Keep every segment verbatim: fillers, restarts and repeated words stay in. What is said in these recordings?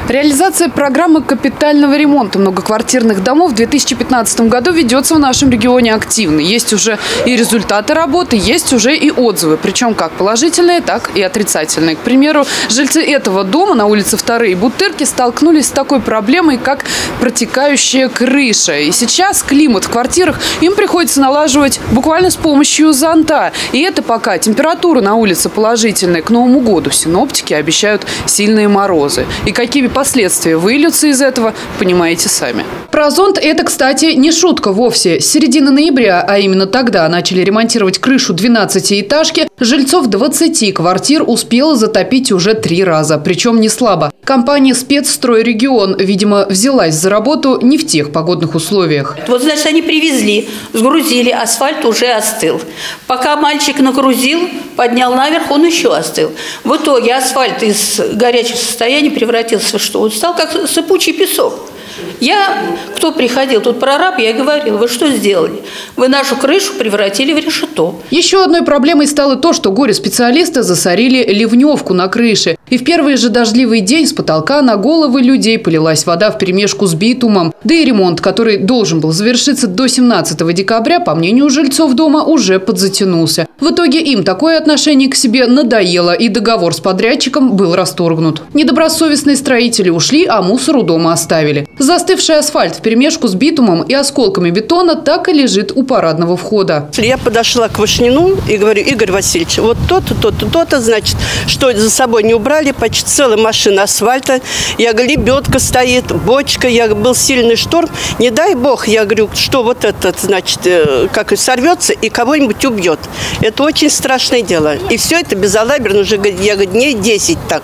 Реализация программы капитального ремонта многоквартирных домов в две тысячи пятнадцатом году ведется в нашем регионе активно. Есть уже и результаты работы, есть уже и отзывы. Причем как положительные, так и отрицательные. К примеру, жильцы этого дома на улице Вторые Бутырки столкнулись с такой проблемой, как протекающая крыша. И сейчас климат в квартирах им приходится налаживать буквально с помощью зонта. И это пока температура на улице положительная. К Новому году синоптики обещают сильные морозы. И какими последствия выльются из этого, понимаете сами. Про зонт это, кстати, не шутка вовсе. С середины ноября, а именно тогда начали ремонтировать крышу двенадцатиэтажки, жильцов двадцати квартир успела затопить уже три раза. Причем не слабо. Компания «Спецстройрегион», видимо, взялась за работу не в тех погодных условиях. Вот, значит, они привезли, сгрузили, асфальт уже остыл. Пока мальчик нагрузил, поднял наверх, он еще остыл. В итоге асфальт из горячего состояния превратился в что? Он стал как сыпучий песок. Я, кто приходил, тут прораб, я говорил, вы что сделали? Вы нашу крышу превратили в решето. Еще одной проблемой стало то, что горе-специалисты засорили ливневку на крыше. И в первый же дождливый день с потолка на головы людей полилась вода вперемешку с битумом. Да и ремонт, который должен был завершиться до семнадцатого декабря, по мнению жильцов дома, уже подзатянулся. В итоге им такое отношение к себе надоело, и договор с подрядчиком был расторгнут. Недобросовестные строители ушли, а мусор у дома оставили. Застывший асфальт вперемешку с битумом и осколками бетона так и лежит у парадного входа. Я подошла к Вашнину и говорю: Игорь Васильевич, вот то-то, то-то, то-то, значит, что за собой не убрали, почти целая машина асфальта. Я говорю, лебедка стоит, бочка, я говорю, был сильный шторм. Не дай бог, я говорю, что вот этот, значит, как и сорвется и кого-нибудь убьет. Это очень страшное дело. И все это безалаберно уже, я говорю, дней десять так.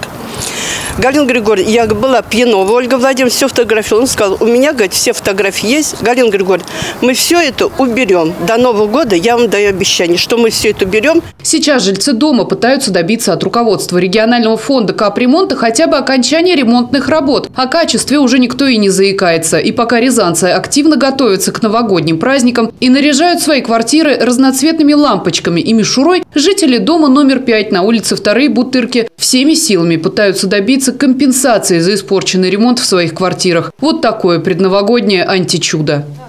Галина Григорьевна, я была пьянова, Ольга Владимировна все фотографировала. Он сказал, у меня, говорит, все фотографии есть. Галина Григорьевна, мы все это уберем. До Нового года я вам даю обещание, что мы все это уберем. Сейчас жильцы дома пытаются добиться от руководства регионального фонда капремонта хотя бы окончания ремонтных работ. О качестве уже никто и не заикается. И пока рязанцы активно готовятся к новогодним праздникам и наряжают свои квартиры разноцветными лампочками и мишурой, жители дома номер пять на улице Вторые Бутырки всеми силами пытаются добиться компенсации за испорченный ремонт в своих квартирах. Вот такое предновогоднее античудо.